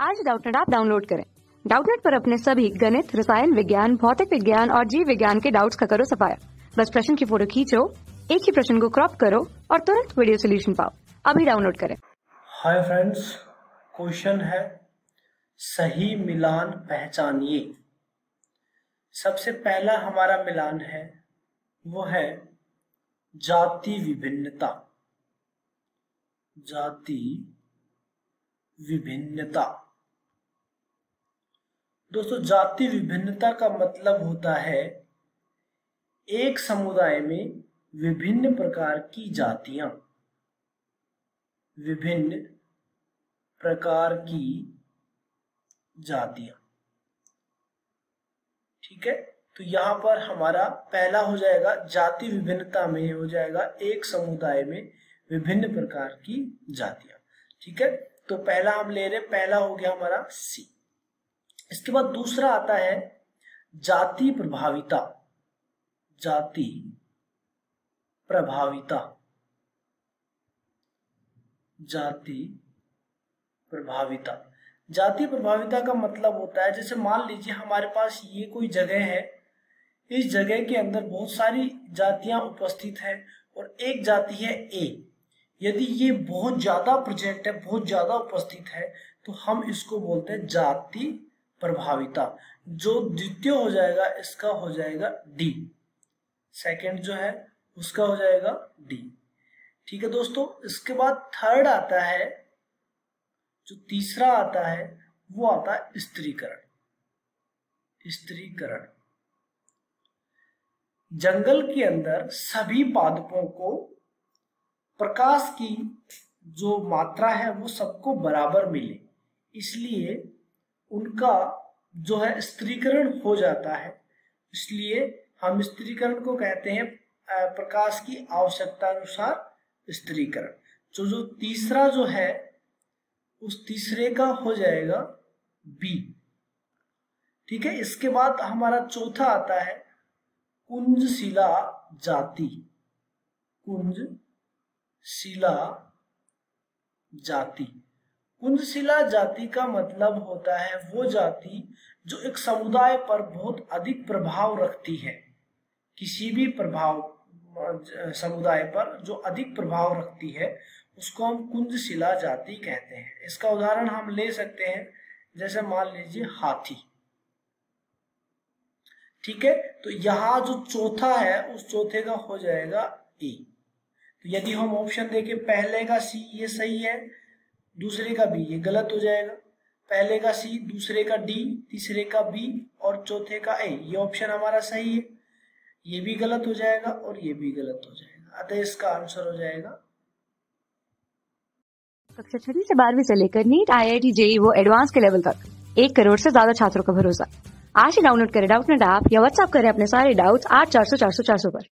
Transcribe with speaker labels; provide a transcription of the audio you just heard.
Speaker 1: आज Doubtnut app download करें। Doubtnut पर अपने सभी गणित, रसायन विज्ञान, भौतिक विज्ञान और जीव विज्ञान के डाउट्स का करो सफाया। बस प्रश्न की फोटो खींचो, एक ही प्रश्न को क्रॉप करो और तुरंत वीडियो सोल्यूशन पाओ। अभी डाउनलोड करें।
Speaker 2: हाय फ्रेंड्स, क्वेश्चन है सही मिलान पहचानिए। सबसे पहला हमारा मिलान है वो है जाति विभिन्नता। जाति विभिन्नता। दोस्तों, जाति विभिन्नता का मतलब होता है एक समुदाय में विभिन्न प्रकार की जातियां, विभिन्न प्रकार की जातियां। ठीक है, तो यहां पर हमारा पहला हो जाएगा जाति विभिन्नता में हो जाएगा एक समुदाय में विभिन्न प्रकार की जातियां। ठीक है, तो पहला हम ले रहे, पहला हो गया हमारा सी। इसके बाद दूसरा आता है जाति प्रभाविता। जाति प्रभाविता। जाति प्रभाविता। जाति प्रभाविता का मतलब होता है, जैसे मान लीजिए हमारे पास ये कोई जगह है, इस जगह के अंदर बहुत सारी जातियां उपस्थित हैं और एक जाति है ए। यदि ये बहुत ज्यादा प्रेजेंट है, बहुत ज्यादा उपस्थित है, तो हम इसको बोलते हैं जाति प्रभाविता। जो द्वितीय हो जाएगा इसका हो जाएगा डी, सेकंड जो है उसका हो जाएगा डी। ठीक है दोस्तों, इसके बाद थर्ड आता है, जो तीसरा आता है वो आता है स्त्रीकरण। स्त्रीकरण। जंगल के अंदर सभी पादपों को प्रकाश की जो मात्रा है वो सबको बराबर मिले, इसलिए उनका जो है स्त्रीकरण हो जाता है। इसलिए हम स्त्रीकरण को कहते हैं प्रकाश की आवश्यकता अनुसार स्त्रीकरण। जो तीसरा जो है उस तीसरे का हो जाएगा बी। ठीक है, इसके बाद हमारा चौथा आता है कुंजशिला जाति। कुंजशिला जाति। कुंजशिला जाति का मतलब होता है वो जाति जो एक समुदाय पर बहुत अधिक प्रभाव रखती है। किसी भी समुदाय पर जो अधिक प्रभाव रखती है उसको हम कुंजशिला जाति कहते हैं। इसका उदाहरण हम ले सकते हैं, जैसे मान लीजिए हाथी। ठीक है, तो यहाँ जो चौथा है उस चौथे का हो जाएगा ए। तो यदि हम ऑप्शन देखें, पहले का सी ये सही है, दूसरे का बी ये गलत हो जाएगा। पहले का सी, दूसरे का डी, तीसरे का बी और चौथे का ए, ये ऑप्शन हमारा सही है। ये भी गलत हो जाएगा और ये भी गलत हो जाएगा, अतः इसका आंसर हो जाएगा।
Speaker 1: कक्षा 6 से 12वीं से लेकर नीट, IIT, JEE वो एडवांस के लेवल तक 1 करोड़ से ज्यादा छात्रों का भरोसा। आज ही डाउनलोड करें डाउटनेट ऐप या व्हाट्सएप करें अपने सारे डाउट्स 8400 400 400 पर।